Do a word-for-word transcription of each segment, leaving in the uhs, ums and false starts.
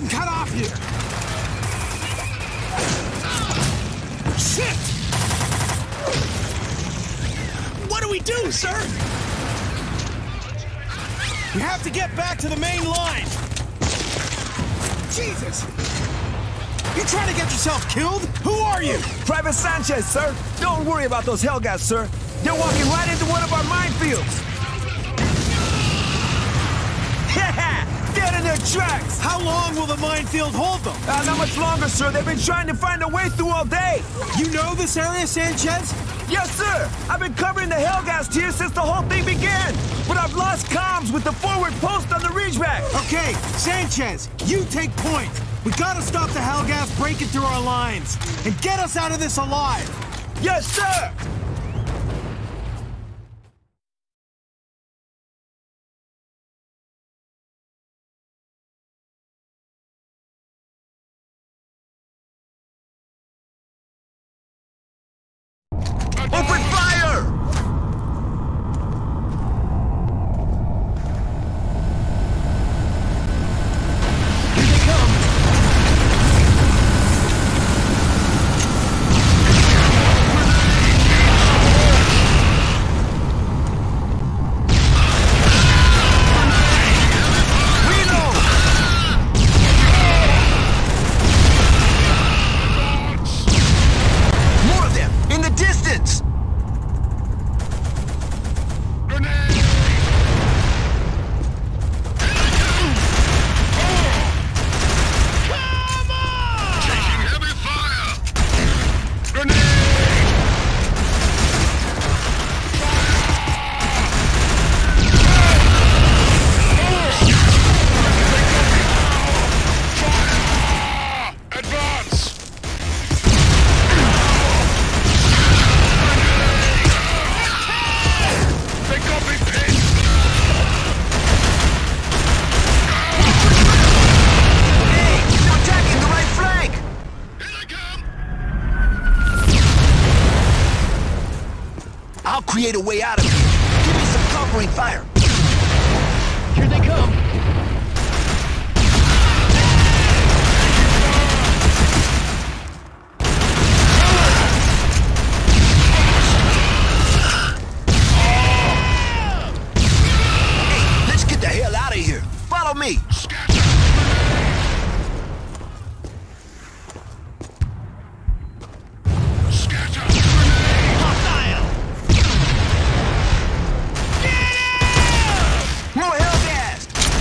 getting cut off here! Shit! What do we do, sir? We have to get back to the main line! Jesus! You trying to get yourself killed? Who are you? Private Sanchez, sir. Don't worry about those Helghast, sir. They're walking right into one of our minefields. Dead in their tracks! How long will the minefield hold them? Uh, not much longer, sir. They've been trying to find a way through all day. You know this area, Sanchez? Yes, sir. I've been covering the Helghast here since the whole thing began. But I've lost comms with the forward post on the Ridgeback. Okay, Sanchez, you take point. We gotta stop the Helghast breaking through our lines and get us out of this alive. Yes, sir. Open fire! Here they come! Create a way out of here. Give me some covering fire. Here they come. Hey, let's get the hell out of here. Follow me. More Helghast!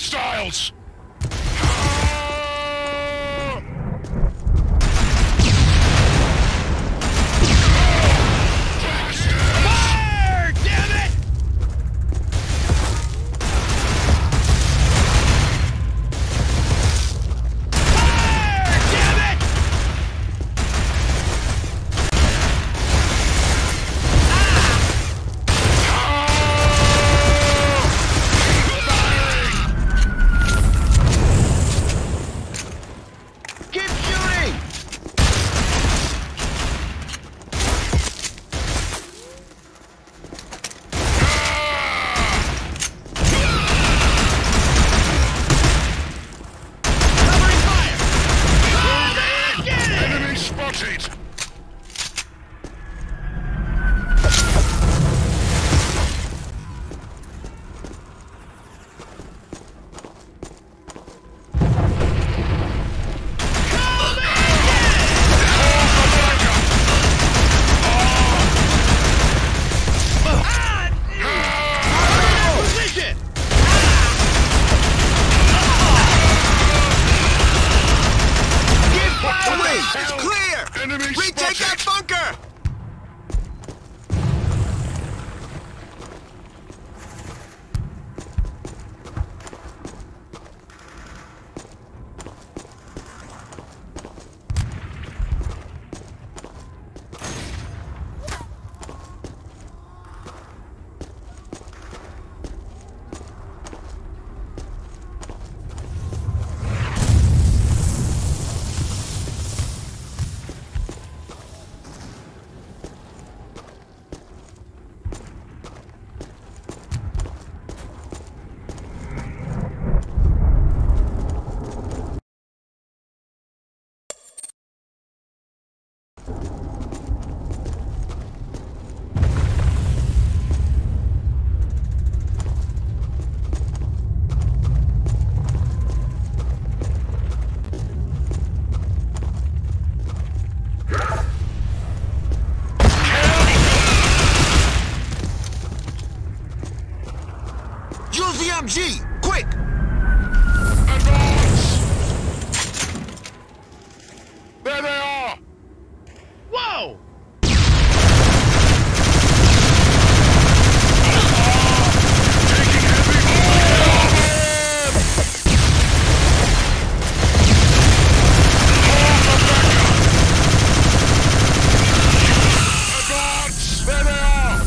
hostiles! Fire! Damn it! Fire! Damn it! Keep shooting! Covering fire! Enemy spotted! Position! Keep firing! It's clear! Enemy Retake spotted! that bunker! Use the M G! Quick! Advance! There they are! Whoa! Taking heavy fire! Advance! There they are!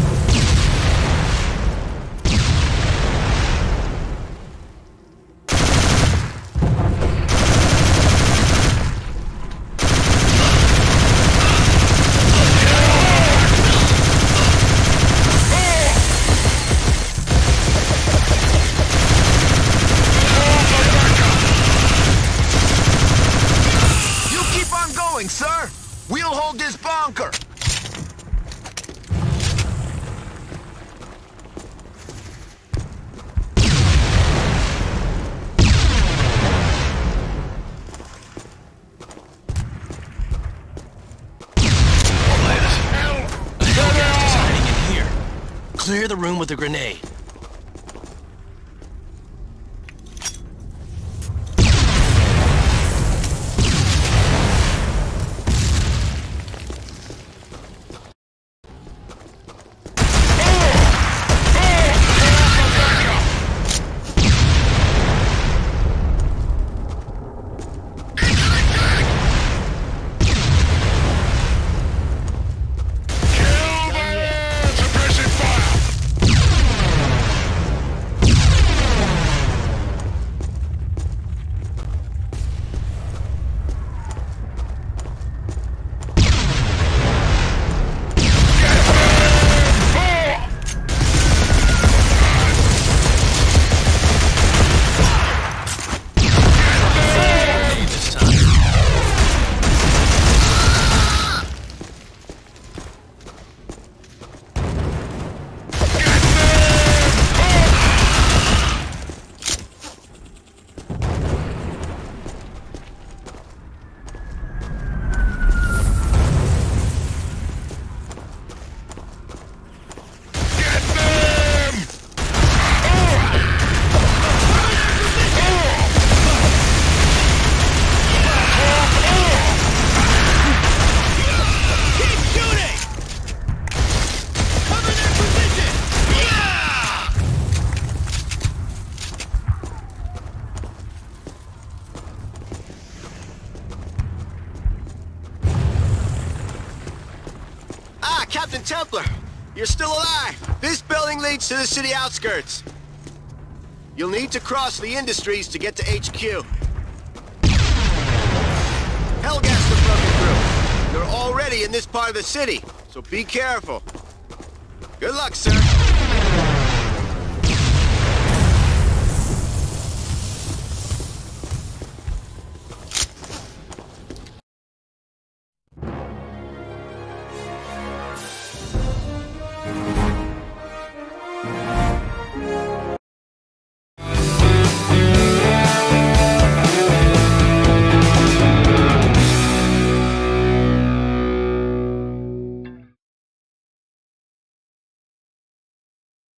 You keep on going, sir! We'll hold this bunker! Hiding in here. Clear the room with a grenade. Kill them! Suppressive fire! Captain Templar. You're still alive. This building leads to the city outskirts. You'll need to cross the Industries to get to H Q. Hellgas are broken through. They're already in this part of the city, so be careful. Good luck, sir.